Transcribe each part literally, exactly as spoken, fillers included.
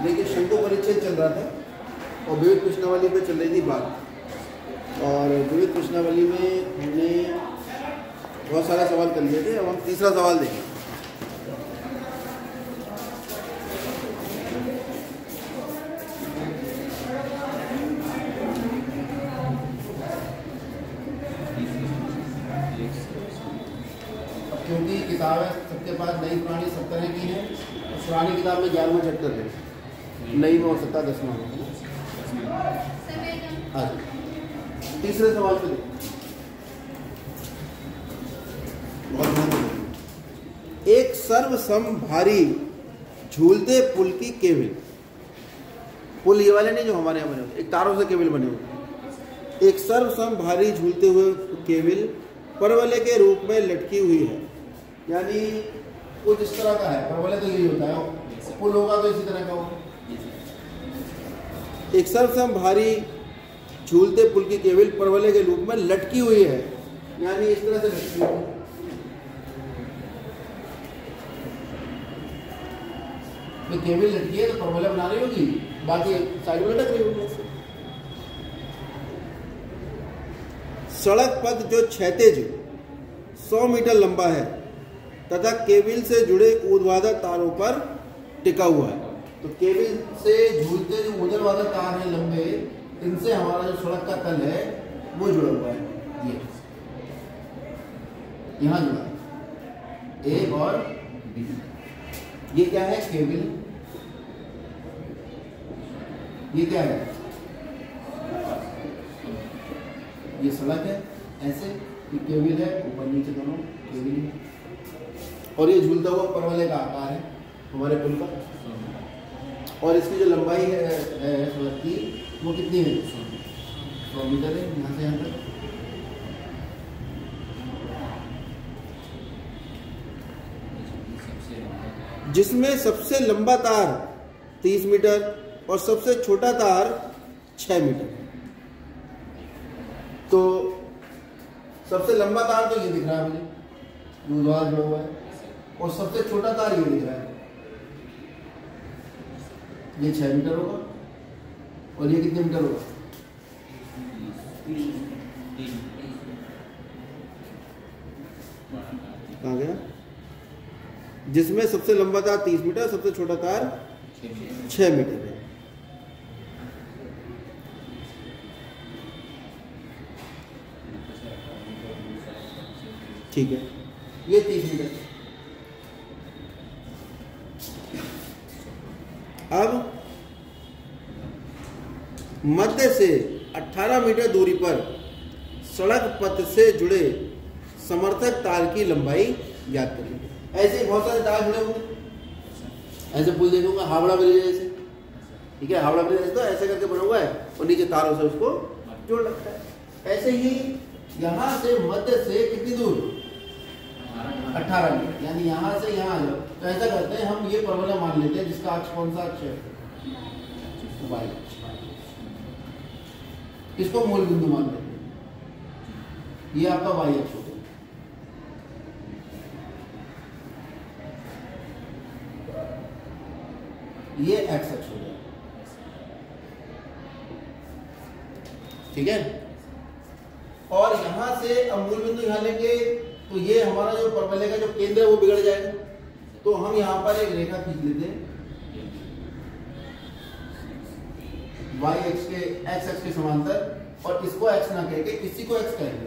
लेकिन शंकु परिच्छेद चल रहा था और विविध प्रश्नावली पे चल रही थी बात। और विविध प्रश्नावली में हमने बहुत सारा सवाल कर लिए थे। अब हम तीसरा सवाल देखें। क्योंकि किताबें सबके पास नई पुरानी सब तरह की हैं, पुरानी किताब में ग्यारहवां चैप्टर है, नई में हो सकता है दसवां में। हाँ, तीसरे सवाल पे बहुत एक सर्वसमभारी झूलते पुल की केबिल, पुल ये वाले नहीं जो हमारे यहाँ बने हुए, एक तारों से केबिल बने हुए, एक सर्वसमभारी झूलते हुए केबिल परवलय के रूप में लटकी हुई है। यानी कुछ इस तरह का है, परवलय तो यही होता है, पुल होगा तो इसी तरह का होगा। एक सर्वसमभारी झूलते पुल की केबिल परवलय के रूप में लटकी हुई है, यानी इस तरह से लटकी हुई है। तो केबिल लटकी है तो परवलय बना रही होगी, बाकी साइड में लटक रही होगी। सड़क पथ जो क्षैतिज सौ मीटर लंबा है तथा केबिल से जुड़े ऊर्ध्वाधर तारों पर टिका हुआ है। तो केबिल से झूलते जो ऊर्ध्वाधर तार हैं लंबे, इनसे हमारा जो सड़क का तल है वो जुड़ा हुआ है। ये यहाँ जुड़ा है, ए और बी। ये क्या है? केबिल। ये क्या है? ये सड़क है, ऐसे ये केबिल है, ऊपर नीचे दोनों केबिल है, और ये झूलता हुआ परवलय का आकार है हमारे पुल का। और इसकी जो लंबाई है, है सड़क की, वो कितनी है? सौ मीटर है, यहाँ से यहाँ तक। जिसमें सबसे लंबा तार तीस मीटर और सबसे छोटा तार छः मीटर। तो सबसे लंबा तार तो ये दिख रहा है मुझे, ऊर्ध्वाधर जुड़ा हुआ है, और सबसे छोटा तार ये दिख रहा है, ये छह मीटर होगा, और ये कितने मीटर होगा? कहाँ गया? जिसमें सबसे लंबा तार तीस मीटर, सबसे छोटा तार छह मीटर है। ठीक है, ये तीस मीटर। अब मध्य से अठारह मीटर दूरी पर सड़क पथ से जुड़े समर्थक तार की लंबाई ज्ञात करेंगे। ऐसे बहुत सारे तार जुड़े होंगे, ऐसे पुल देखूंगा हावड़ा ब्रिज जैसे, ठीक है, हावड़ा ब्रिज तो ऐसे करके बना हुआ है और नीचे तारों से उसको जोड़ रखा है। ऐसे ही यहां से मध्य से कितनी दूर? अठारह मीटर, यानी यहां से यहां आ जाओ। तो ऐसा करते हैं हम, ये परवलय मान लेते हैं जिसका अक्ष कौन सा अक्ष है? वाई। इसको मूल बिंदु मान लेते हैं, ये आपका वाई अक्ष होगा। ये एक्स अक्ष हो जाएगा, ठीक है। और यहां से अब मूल बिंदु यहां लेंगे तो ये हमारा जो परवलय का जो केंद्र है वो बिगड़ जाएगा। तो हम यहां पर एक रेखा खींच लेते हैं y एक्स के x एक्स के समांतर, और इसको x ना कह के इसी को x कहेंगे।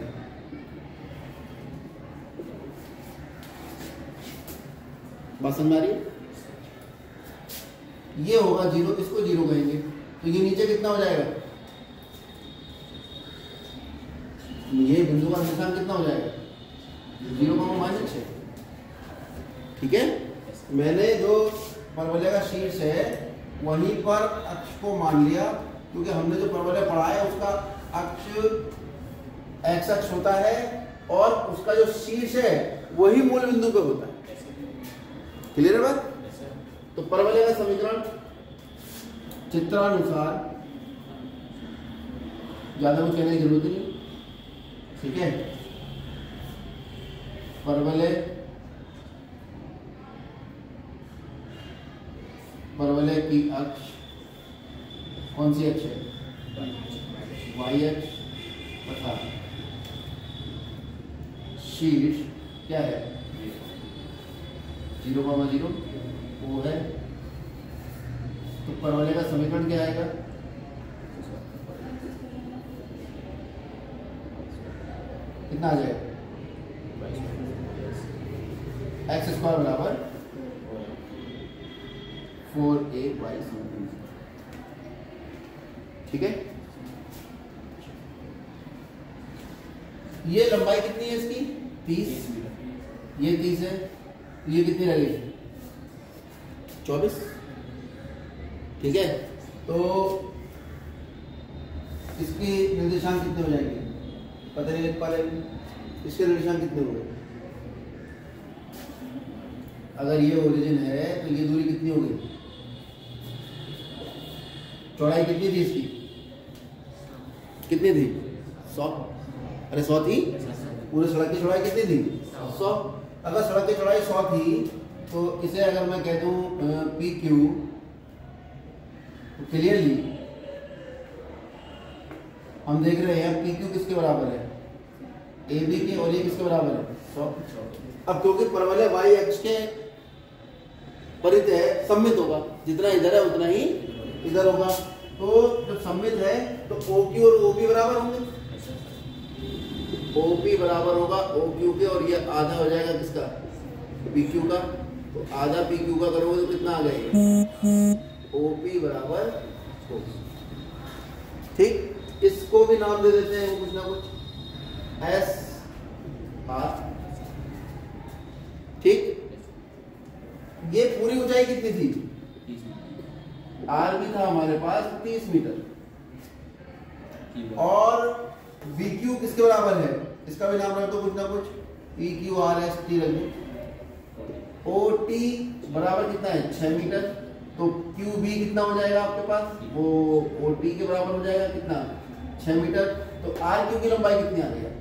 बात समझ आ रही है? ये होगा जीरो, इसको जीरो कहेंगे। तो ये नीचे कितना हो जाएगा? ये बिंदु का निशान कितना हो जाएगा? जीरो का माइनस छः, ठीक है। मैंने जो परवलय का शीर्ष है वहीं पर अक्ष को मान लिया, क्योंकि हमने जो परवलय पढ़ा है उसका अक्ष एक्स अक्ष होता है और उसका जो शीर्ष है वही मूल बिंदु पे होता है। क्लियर है बात? तो परवलय का समीकरण चित्रानुसार, ज्यादा कुछ कहने की जरूरत नहीं, ठीक है। परवलय परवलय की अक्ष कौन सी अक्ष है? वाई अक्ष तथा शीर्ष क्या है? जीरो कॉमा जीरो वो है। तो परवलय का समीकरण क्या आएगा? कितना आ जाएगा? एक्स स्क्वायर बराबर फोर ए वाई समथिंग। ठीक है, ये लंबाई कितनी है इसकी? तीस। ये तीस है, ये कितनी लगेगी? चौबीस। ठीक है, तो इसकी निर्देशांक कितने हो जाएंगे? पता नहीं लिख पा रहे। इसके निर्देशांक कितने हो गए? अगर ये ओरिजिन है तो ये दूरी कितनी हो गई? चौड़ाई कितनी थी इसकी? कितनी थी? सौ। अरे सौ थी। पूरे सड़क की चौड़ाई कितनी थी? सौ। अगर सड़क की चौड़ाई सौ थी तो इसे अगर मैं कह दूं पी क्यू, तो क्लियरली हम देख रहे हैं पी क्यू किसके बराबर है? ए बी के। और ये किसके बराबर है? सौ। अब क्योंकि परवलय वाई अक्ष के परित है, सममित होगा। जितना इधर है उतना ही इधर होगा। तो जब सममित है तो ओ क्यू और ओ बी बराबर होंगे। ओ पी बराबर होगा ओ क्यू के, और ये आधा हो जाएगा किसका? पी क्यू का। तो आधा पी क्यू का करोगे तो कितना आ जाएगा? ओ पी बराबर। ठीक, इसको भी नाम दे देते हैं कुछ ना कुछ, एस आर। ठीक, ये पूरी ऊंचाई कितनी थी? आर भी था हमारे पास तीस मीटर। और बी क्यू किसके बराबर है? इसका भी नाम रख दो कुछ ना कुछ, P Q R S T रख दो। ओ टी बराबर कितना है? छह मीटर। तो क्यू बी कितना हो जाएगा आपके पास? वो ओ टी के बराबर हो जाएगा कितना? छह मीटर। तो आर क्यू की लंबाई कितनी आ गई?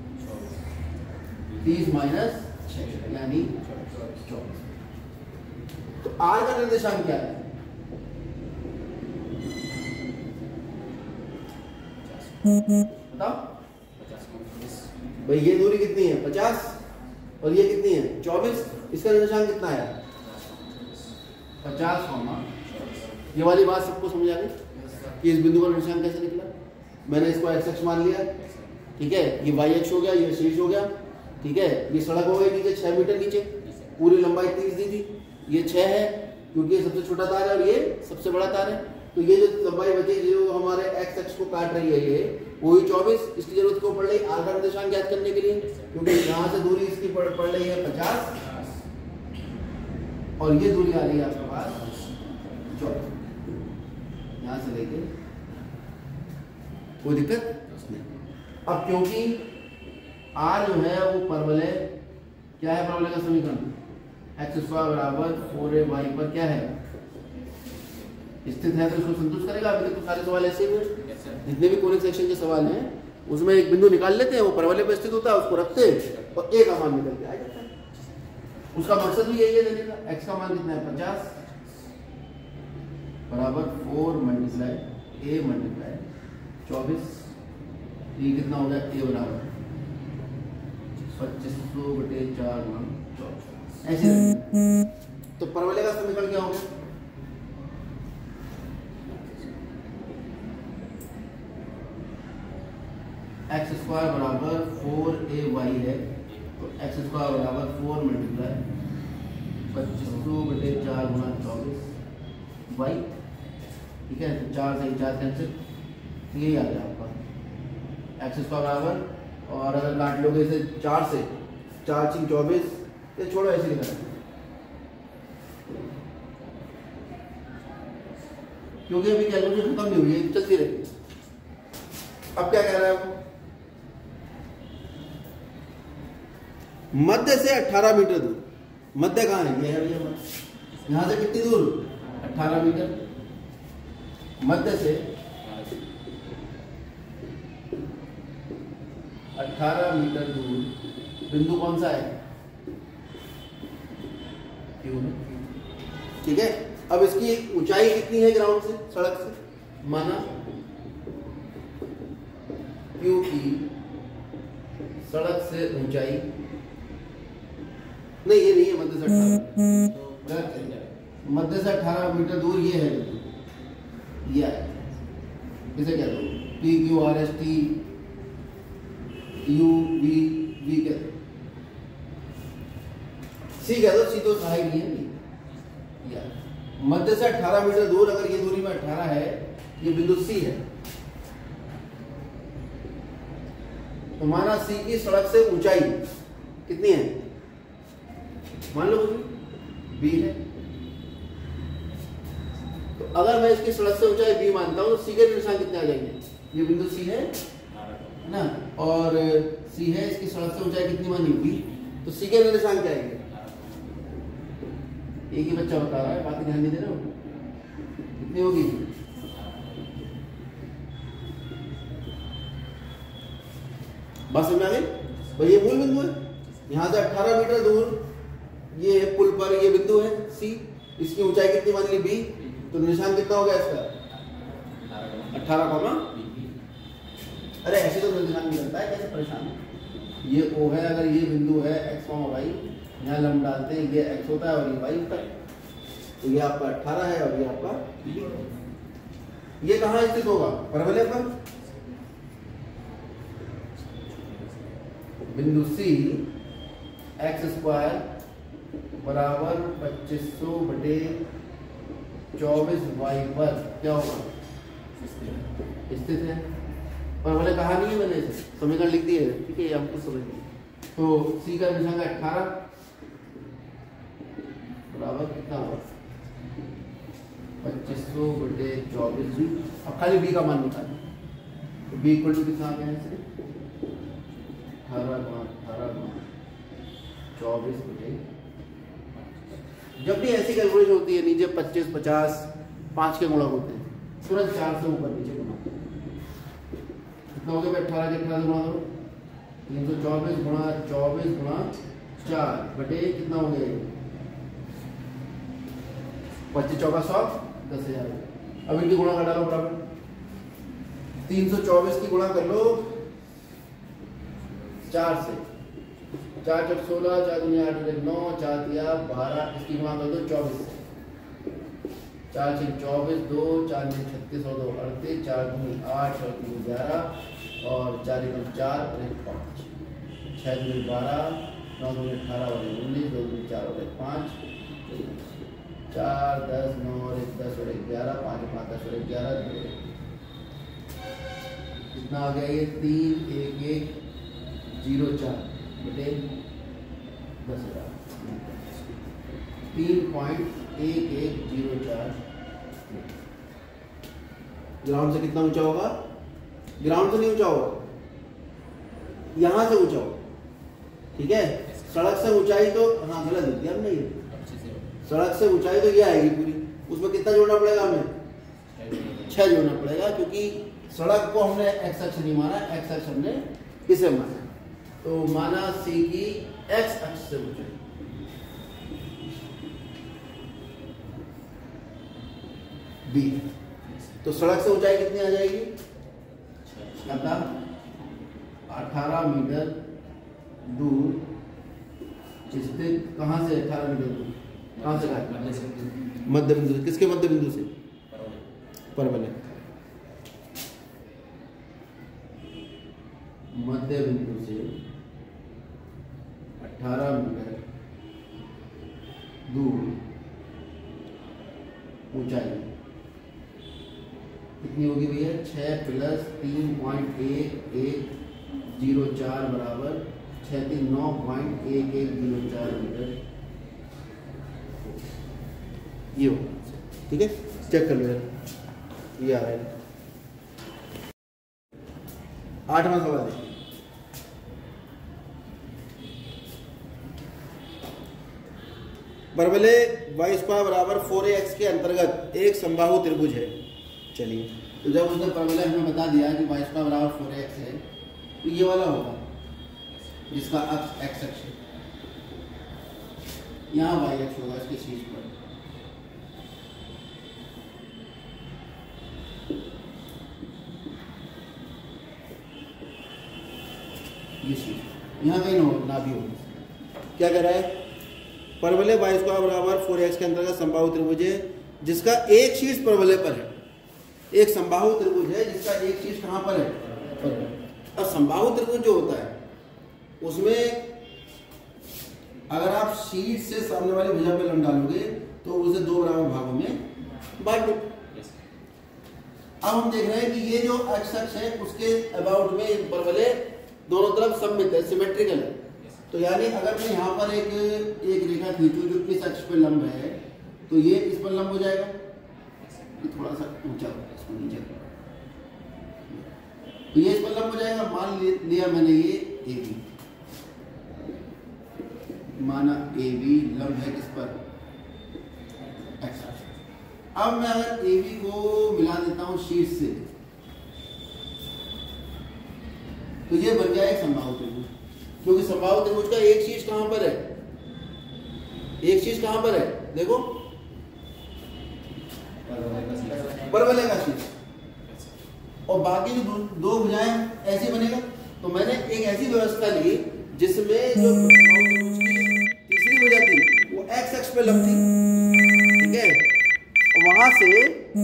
तीस माइनस छह यानी चौबीस। तो आर का निर्देशांक क्या है? बताओ भाई। ये दूरी कितनी है? पचास। और ये कितनी है? चौबीस। इसका निर्देशांक कितना है? पचास कॉमा। ये वाली बात सबको समझ आ गई कि इस बिंदु का निर्देशांक कैसे निकला? मैंने इसको एक्स अक्ष मान लिया। ठीक है, ये वाई अक्ष हो गया, ये शीर्ष हो गया। ठीक है, ये सड़क हो गई नीचे छह मीटर नीचे। पूरी लंबाई तीस दी थी, ये छह है क्योंकि ये सबसे छोटा तार है और ये सबसे बड़ा तार है। तो ये जो लंबाई बची जो हमारे एक्स अक्ष को काट रही है ये वही चौबीस। इसकी जरूरत क्यों पड़ रही? आर का निर्देशांक ज्ञात करने के लिए, क्योंकि यहाँ से दूरी इसकी पड़, पड़ रही है पचास और ये दूरी आ रही है आपके पास चौबीस। यहाँ से लेके कोई दिक्कत नहीं। अब क्योंकि आर जो है वो परवलय क्या है? परवलय का समीकरण एक्स स्क्वायर बराबर फोर ए वाई पर क्या है? स्थित है। तो इसको संतुष्ट करेगा। अभी तक तो सारे सवाल ऐसे हुए, जितने भी कोनिक सेक्शन के सवाल हैं उसमें एक बिंदु निकाल लेते हैं, वो परवलय पर स्थित होता है, उसको रखते हैं और ए का मान निकल के आ जाता है। उसका मकसद भी यही है देने का। एक्स का मान कितना है? पचास बराबर फोर मल्टीप्लाई ए मल्टीप्लाई चौबीस। ये कितना हो गया? ए बराबर पच्चीस सौ बटे चार गुना चौबीस। ऐसे तो परवलय का समीकरण क्या होगा? एक्स स्क्वायर बराबर फोर ए वाई है। तो एक्स स्क्वायर बराबर फोर मल्टीप्लाई पच्चीस सौ बटे चार गुना चौबीस वाई। ठीक है, तो चार से चार कैंसिल, यही आ गया आपका एक्स स्क्वायर बराबर। और अगर काट लोगे इसे चार से, चार छीन चौबीस, ये छोड़ो ऐसे लिखा है क्योंकि अभी कैलकुलेशन खत्म नहीं हुई है, चलती रहेगी। अब क्या कह रहा है? मध्य से अठारह मीटर दूर। मध्य कहाँ है? ये है भैया मध्य। यहाँ से कितनी दूर? अठारह मीटर। मध्य से अठारह मीटर दूर बिंदु कौन सा है? क्यू है। ठीक है, अब इसकी ऊंचाई कितनी है ग्राउंड से, सड़क से, माना क्यू की सड़क से ऊंचाई, नहीं ये नहीं है, मध्य से अठारह मध्य से अठारह मीटर दूर ये है, ये है, इसे क्या दो, P Q R S T U V V क्या दो, सी कह दो, सी तो सहायक नहीं है, या मध्य से अठारह मीटर दूर अगर ये दूरी में अठारह है, ये बिंदु सी है, तो माना सी की सड़क से ऊंचाई कितनी है, मान लो बी है, तो अगर मैं इसकी सड़क से ऊंचाई बी मानता हूं तो सी के निशान कितने आ जाएंगे, ये बिंदु सी है ना, और सी है, इसकी सड़क से ऊंचाई कितनी मानी बी, तो सी के निशान क्या आएंगे, एक ही बच्चा बता रहा है, बात ध्यान नहीं दे रहे हो, कितनी होगी, बस समझ आ गई भाई, ये मूल बिंदु है, यहां से अठारह मीटर दूर ये पुल पर ये बिंदु है सी, इसकी ऊंचाई कितनी मान ली बी, तो निशान कितना हो गया इसका अठारह कॉमा, अरे ऐसे तो निशान नहीं बनता है, कैसे परेशान है, ये ओ है, अगर ये बिंदु है एक्स कॉमा वाई, यहाँ लंब डालते हैं, ये एक्स होता है और ये वाई होता है, तो ये आपका अठारह है और ये आपका बी है। ये कहाँ स्थित होगा, परवलय पर, बिंदु सी एक्स स्क्वायर बराबर पच्चीस सौ बटे चौबीस वाई पर क्या होगा, स्थित है, पर मैंने कहा नहीं है, मैंने समीकरण लिख दिए, ठीक है, हमको समझ लिया, तो सी का निशान अठारह बराबर कितना होगा पच्चीस सौ बटे चौबीस, अब खाली बी का मान निकालें, तो बी इक्वल टू कितना आ गया है, अठारह अठारह चौबीस बटे, जब भी ऐसी कैलकुलेशन होती है नीचे पच्चीस पचास पाँच के गुणक होते हैं, तुरंत चार से ऊपर नीचे गुणा, कितना हो गया, अठारह के अठारह गुणा करो, तीन सौ चौबीस गुणा चौबीस गुणा चार बटे कितना हो गया, पच्चीस चौका सौ, दस हजार। अब इनकी गुणा कर डालो बराबर, तीन सौ चौबीस की गुणा कर लो चार से, चार चौक सोलह, चार दुनिया आठ नौ, चार दिया बारह, इसकी गुणा कर दो चौबीस से, चार छः चौबीस, दो चार में छत्तीस और दो अड़तीस, चार दूनी आठ और तीन ग्यारह, और चार एक चार और एक पाँच, छः दूनी बारह, नौ दूनी अठारह और एक उन्नीस, दो दूनी चार और एक पाँच, चार दस नौ और एक दस और एक ग्यारह, पाँच पाँच दस और एक ग्यारह, कितना आ गया ये, तीन एक एक जीरो चार बटे दस हजार, तीन पॉइंट एक एक जीरो चार, ग्राउंड से कितना ऊंचा होगा, ग्राउंड से नहीं ऊंचा होगा, यहां से ऊंचा होगा, ठीक है, सड़क से ऊंचाई तो, हाँ गलत दिया हमने, ये सड़क से ऊंचाई तो ये आएगी पूरी, उसमें कितना जोड़ना पड़ेगा हमें, छह जोड़ना पड़ेगा, क्योंकि सड़क को हमने एक्स अक्ष नहीं माना, एक्स अक्ष हमने इसे माना, तो माना सी की एक्स अक्ष से ऊंचाई, बी, तो सड़क से ऊंचाई कितनी आ जाएगी, अठारह मीटर दूर स्थित, कहां से अठारह मीटर दूर, कहां से, मध्य बिंदु से, किसके मध्य बिंदु से, परवलय, मध्य बिंदु से अठारह मीटर दूर ऊंचाई कितनी होगी भैया, छः प्लस तीन पॉइंट एक एक जीरो चार बराबर छः तीन नौ पॉइंट एक एक जीरो चार मीटर, ये हो, ठीक है, चेक कर लो यार, ये आ रहा है, आठवां सवाल है, परवलय वाई स्क्वायर बराबर फोर ए एक्स के अंतर्गत एक समबाहु त्रिभुज है, चलिए, तो जब उसने परवलय हमें बता दिया कि वाई स्क्वायर बराबर फोर ए एक्स है, तो ये वाला होगा जिसका अक्ष एक्स अक्ष है, यहाँ वाई अक्ष होगा इसके शीर्ष पर, ना भी हो। क्या कह रहा है? परवलय वाई स्क्वायर बराबर फोर एक्स के अंतर्गत संबाहु त्रिभुज है जिसका एक शीर्ष परवलय पर है। एक संबाहु त्रिभुज है जिसका एक शीर्ष कहाँ पर है? अब संबाहु त्रिभुज जो होता है उसमें अगर आप शीर्ष से सामने वाली भुजा पे लंब डालोगे तो उसे दो बराबर भागों में बांट दो। अब हम देख रहे हैं कि ये जो एक्स अक्ष है उसके अबाउट में परवलय दोनों तरफ सममित है, सिमेट्रिकल है। तो यानी अगर मैं यहाँ पर एक एक रेखा खींचूं जो इस अक्ष पे लंब है तो ये इस पर लंब हो जाएगा। ये थोड़ा सा ऊंचा होगा, इसको नीचे तो ये इस पर लंब हो जाएगा। मान लिया मैंने ये ए बी, माना ए बी लंब है किस पर? एक्स अक्ष। अब मैं अगर ए बी को मिला देता हूं शीर्ष से तो ये बन गया एक संबाहु त्रिभुज, क्योंकि संबाहु त्रिभुज का एक शीर्ष कहां पर है? एक शीर्ष कहां पर है? देखो परवलय का शीर्ष, और बाकी जो दो भुजाएं ऐसी बनेगा। तो मैंने एक ऐसी व्यवस्था ली जिसमें जो तीसरी भुजा थी वो एक्स अक्ष पे लंब थी, ठीक है। और वहां से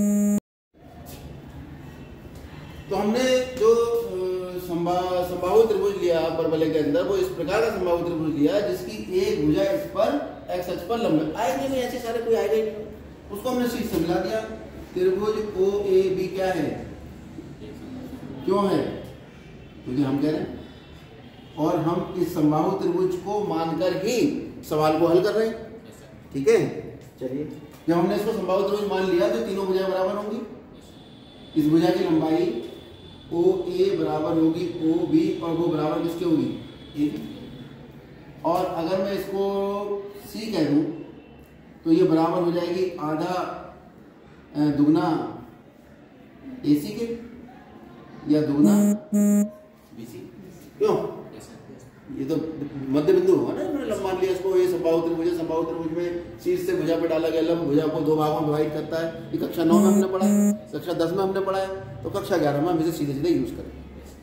तो हमने जो संबाहु त्रिभुज लिया परवलय के अंदर वो इस प्रकार का संबाहु त्रिभुज लिया जिसकी एक भुजा इस पर एक्स अक्ष पर लंब है। आएंगे नहीं ऐसे सारे, कोई आएगा ही नहीं, उसको हमने शीर्ष से मिला दिया। त्रिभुज ओ ए बी क्या है? क्यों है? क्योंकि हम कह रहे हैं, और हम इस संबाहु त्रिभुज को मानकर ही सवाल को हल कर रहे हैं, ठीक है। चलिए, जब हमने इसको संबाहु त्रिभुज मान लिया तो तीनों भुजाएं बराबर होंगी। इस भुजा की लंबाई ओ ए बराबर होगी ओ बी, और वो बराबर किसके होगी? A B. और अगर मैं इसको सी कह दूं तो ये बराबर हो जाएगी आधा दुगना ए सी के या दुगना बी सी। क्यों? ये तो मध्य बिंदु होगा ना। मैंने लंब मान लिया इसको, ये संबाहु त्रिभुज है। संबाहु त्रिभुज में शीर्ष से भुजा पे डाला गया लंब भुजा को दो भागों में डिवाइड करता है। ये कक्षा नौ में हमने पढ़ा है, कक्षा दस में हमने पढ़ा है, तो कक्षा ग्यारह में हम इसे सीधे सीधे यूज करें।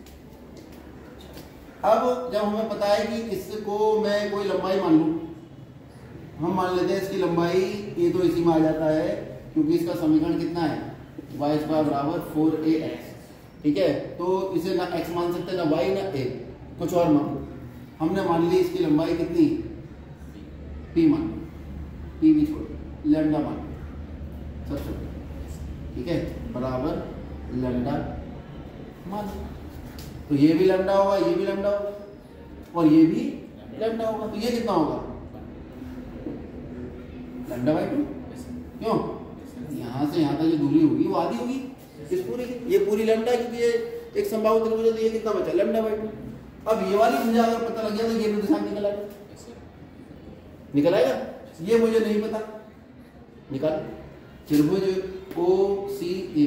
अब जब हमें पता है कि इसको मैं कोई लंबाई मान लूं, हम मान लेते हैं इसकी लंबाई, ये तो इसी में आ जाता है क्योंकि इसका समीकरण कितना है? वाई स्क्वायर बराबर फोर ए एक्स, ठीक है। तो इसे ना एक्स मान सकते ना वाई ना ए, कुछ और मान। हमने मान ली इसकी लंबाई कितनी? पी मान, पी भी छोड़ लैम्डा मान सबसे, ठीक है, बराबर लैम्डा मान। तो ये भी लैम्डा होगा, ये भी लैम्डा होगा, और ये भी लैम्डा होगा। तो ये कितना होगा? Lambda by two. क्यों? यहाँ से यहाँ तक जो दूरी होगी वो आधी होगी इस पूरी की। ये पूरी लैम्डा, क्योंकि ये एक संबाहु त्रिभुज है तो ये कितना बचा? Lambda by two. अब ये वाली मुझे अगर पता लग गया तो ये निर्देशांक निकल आएगा, निकल आएगा। ये मुझे नहीं पता, निकाल। त्रिभुज ओ सी ए,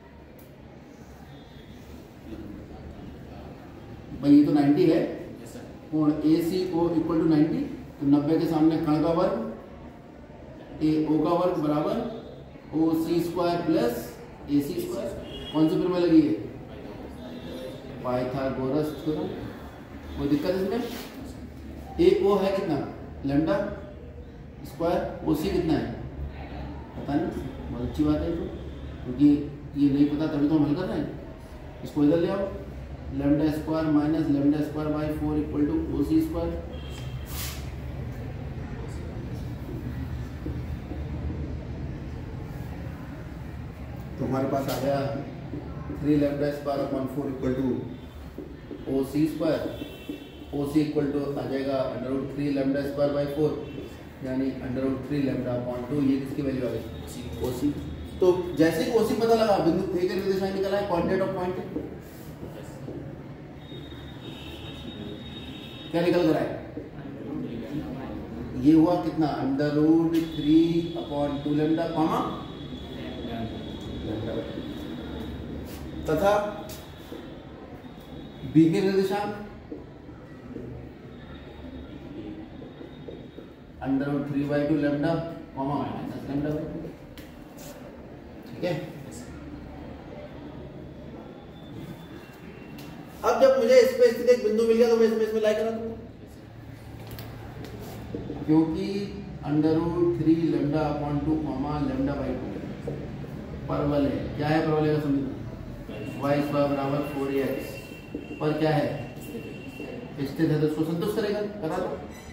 भाई ये तो नब्बे है, कोण ए सी ओ इक्वल टू नब्बे, तो नब्बे के सामने कण का वर्ग ए ओ का वर्ग बराबर O C square plus A C square. कौन सी प्रमेय लगी है? Pythagoras theorem. कोई दिक्कत इसमें? ए ओ है कितना? Lambda square. ओ सी कितना है? पता नहीं, बहुत अच्छी बात है तो, क्योंकि ये नहीं पता तभी तो हम हल कर रहे हैं। इसको इधर ले आओ, lambda square minus lambda square by four equal to O C square. तो हमारे पास आ गया three lambda square upon four equal to O C square. O C equal to आ जाएगा under root three lambda square by four, यानी under root three lambda upon two. ये किसकी वैल्यू आ गई? ओ सी। तो जैसे ही ओ सी पता लगा, बिंदु ए के निर्देशांक निकला है, कोऑर्डिनेट ऑफ पॉइंट क्या निकल कर आए? ये हुआ कितना? Under root three upon two lambda comma तथा बी के निर्देशांक under root three by two lambda comma minus lambda by two, ठीक है। अब जब मुझे इस पे स्थित एक बिंदु मिल गया तो मैं इसमें इसमें लाई करा दूंगा। क्योंकि under root three lambda upon two comma lambda by two परवल है। क्या है परवल का समीकरण? वाई स्क्वायर बराबर फोर ए एक्स पर क्या है स्थित है, तो उसको संतुष्ट करेगा। करा दो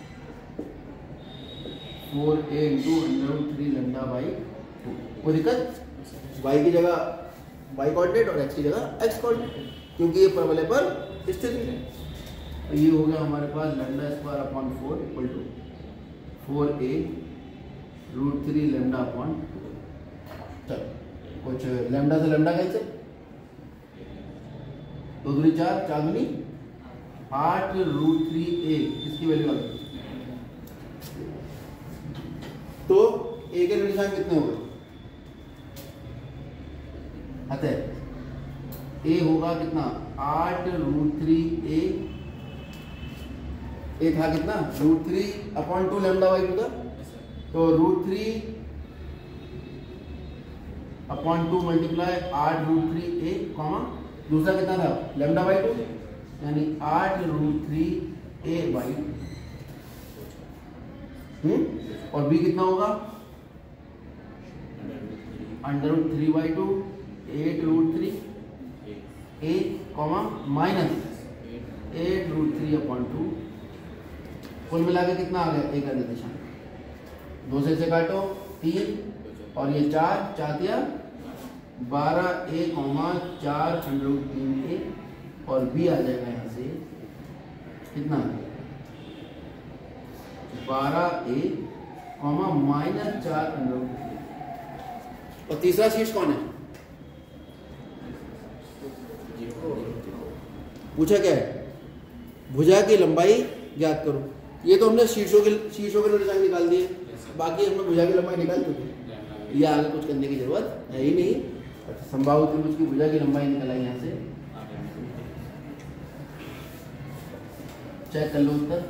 four a into under root three lambda by two. कोई दिक्कत? वाई की जगह वाई कोऑर्डिनेट और एक्स की जगह एक्स कोऑर्डिनेट, क्योंकि ये परवलय पर स्थित है। तो ये हो गया हमारे पास lambda square upon four equal to four a root three lambda upon two. चलो कुछ लेमडा से लेमडा कैसे, दो दूनी चार, चार दूनी आठ रूट थ्री ए, इसकी वैल्यू आ गई। तो ए के निशान कितने हो गए? अतः ए होगा कितना? आठ रूट थ्री ए, ए था कितना? Root three upon two lambda by two था, तो root three upon two multiply आठ रूट थ्री ए कॉमा दूसरा कितना था? लेमडा बाई टू, यानी आठ रूट थ्री ए बाई हम्म और बी कितना होगा? Under root three by two eight root three a comma minus eight root three upon two. कुल मिला के कितना आ गया? एक अंडर निशान, दो से से काटो तीन और ये चार, चार दिया बारह ए कॉमा चार अंडर रूट तीन ए और बी आ जाएगा यहाँ से कितना? बारह ए कॉमा माइनस चार अंडर रूट तीन। और तीसरा शीर्ष कौन है? पूछा क्या है? भुजा की लंबाई ज्ञात करो। ये तो हमने शीर्षों के शीर्षों के निशान निकाल दिए, बाकी हमने भुजा की लंबाई निकाल चुके। ये आगे कुछ करने की जरूरत है ही नहीं। संभावित त्रिभुज की भुजा की लंबाई निकल आई यहाँ से, चेक कर लो उत्तर।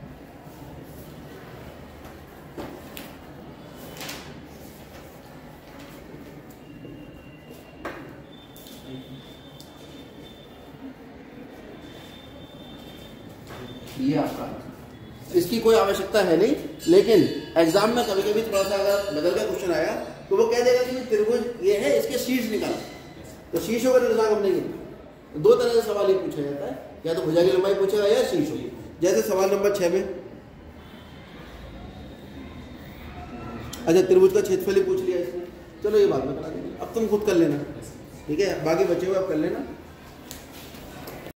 ये आपका, इसकी कोई आवश्यकता है नहीं, लेकिन एग्जाम में कभी कभी थोड़ा सा अगर बदल का क्वेश्चन आया तो वो कह देगा कि त्रिभुज ये है, इसके शीर्ष निकालो। तो शीर्षों का निशान हमने गिना। दो तरह से सवाल ही पूछा जाता है, या तो भुजा की लंबाई पूछेगा या शीर्षों की। जैसे सवाल नंबर छह में अच्छा त्रिभुज का क्षेत्रफल ही पूछ लिया इसने, चलो ये बात में करा देंगे, अब तुम खुद कर लेना, ठीक है? बाकी बचे हुए आप कर लेना।